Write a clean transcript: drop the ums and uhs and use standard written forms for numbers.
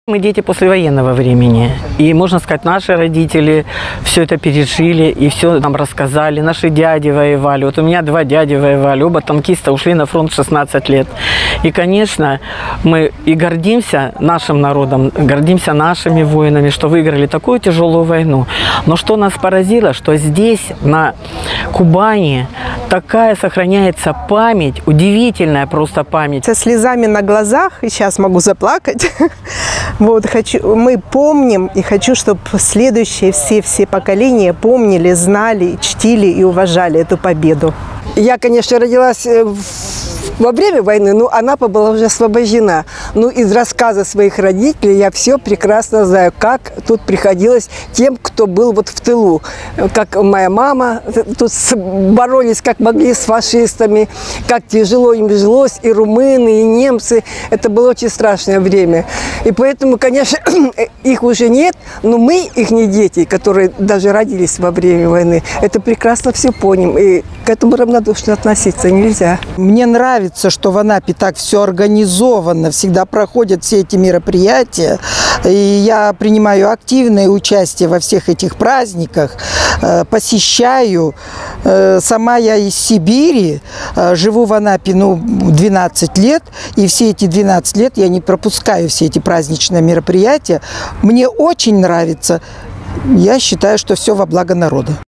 Мы дети послевоенного времени, и, можно сказать, наши родители все это пережили и все нам рассказали. Наши дяди воевали, вот у меня 2 дяди воевали, оба танкиста ушли на фронт в 16 лет. И, конечно, мы и гордимся нашим народом, гордимся нашими воинами, что выиграли такую тяжелую войну. Но что нас поразило, что здесь, на Кубани, такая сохраняется память, удивительная просто память. Со слезами на глазах, и сейчас могу заплакать. Вот, мы помним, и хочу, чтобы следующие все поколения помнили, знали, чтили и уважали эту победу. Я, конечно, родилась во время войны, но Анапа была уже освобождена. Ну, из рассказа своих родителей я все прекрасно знаю, как тут приходилось тем, кто был вот в тылу. Как моя мама, тут боролись как могли с фашистами, как тяжело им жилось, и румыны, и немцы. Это было очень страшное время. И поэтому, конечно, их уже нет, но мы, их не дети, которые даже родились во время войны, это прекрасно все понимаем. И к этому равнодушно относиться нельзя. Мне нравится, что в Анапе так все организовано, всегда проходят все эти мероприятия. И я принимаю активное участие во всех этих праздниках, посещаю. Сама я из Сибири, живу в Анапе 12 лет, и все эти 12 лет я не пропускаю все эти праздничные мероприятия. Мне очень нравится. Я считаю, что все во благо народа.